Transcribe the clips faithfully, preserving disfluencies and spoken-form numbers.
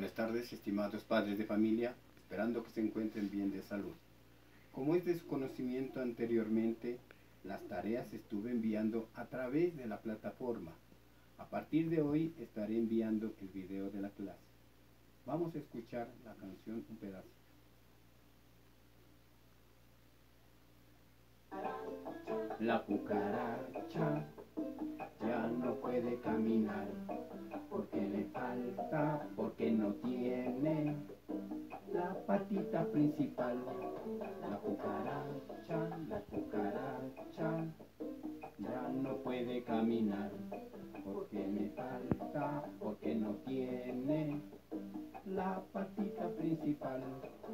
Buenas tardes, estimados padres de familia, esperando que se encuentren bien de salud. Como es de su conocimiento anteriormente, las tareas estuve enviando a través de la plataforma. A partir de hoy estaré enviando el video de la clase. Vamos a escuchar la canción un pedazo. La cucaracha ya no puede caminar, porque le falta, porque no tiene la patita principal. La cucaracha, la cucaracha ya no puede caminar, porque le falta, porque no tiene la patita principal.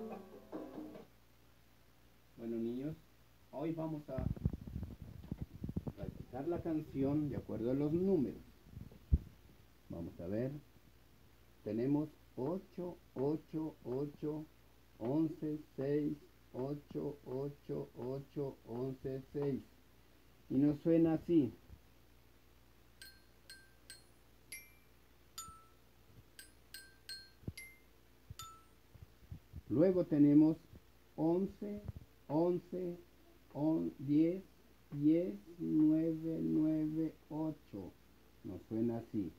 Bueno, niños, hoy vamos a practicar la canción de acuerdo a los números. Vamos a ver. Tenemos ocho, ocho, ocho, once, seis, ocho, ocho, ocho, once, seis. Y nos suena así. Luego tenemos once, once, diez, diez, nueve, nueve, ocho. Nos suena así.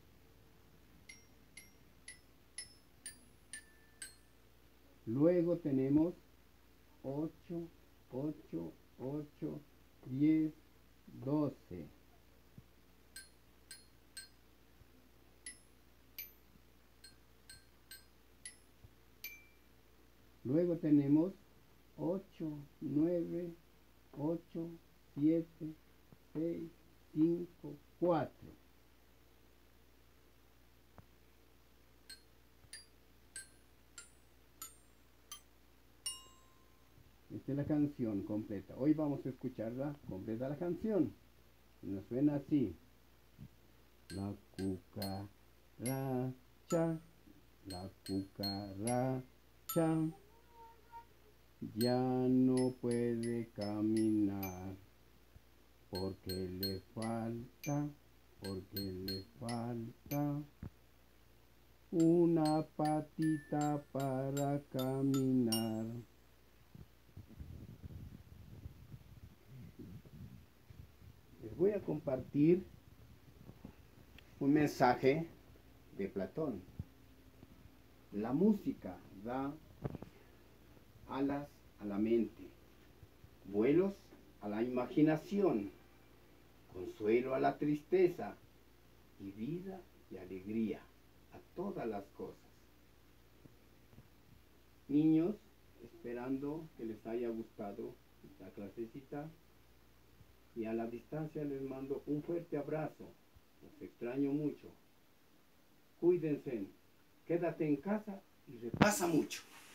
Luego tenemos ocho, ocho, ocho, diez, doce. Luego tenemos ocho, nueve, ocho, siete, seis, cinco, cuatro. Esta es la canción completa. Hoy vamos a escucharla completa la canción. Nos suena así. La cucaracha, la cucaracha ya no puede caminar, porque le falta, porque le falta una patita para caminar. Les voy a compartir un mensaje de Platón. La música da alas a la mente, vuelos a la imaginación, consuelo a la tristeza y vida y alegría a todas las cosas. Niños, esperando que les haya gustado esta clasecita, y a la distancia les mando un fuerte abrazo. Los extraño mucho. Cuídense, quédate en casa y repasa mucho.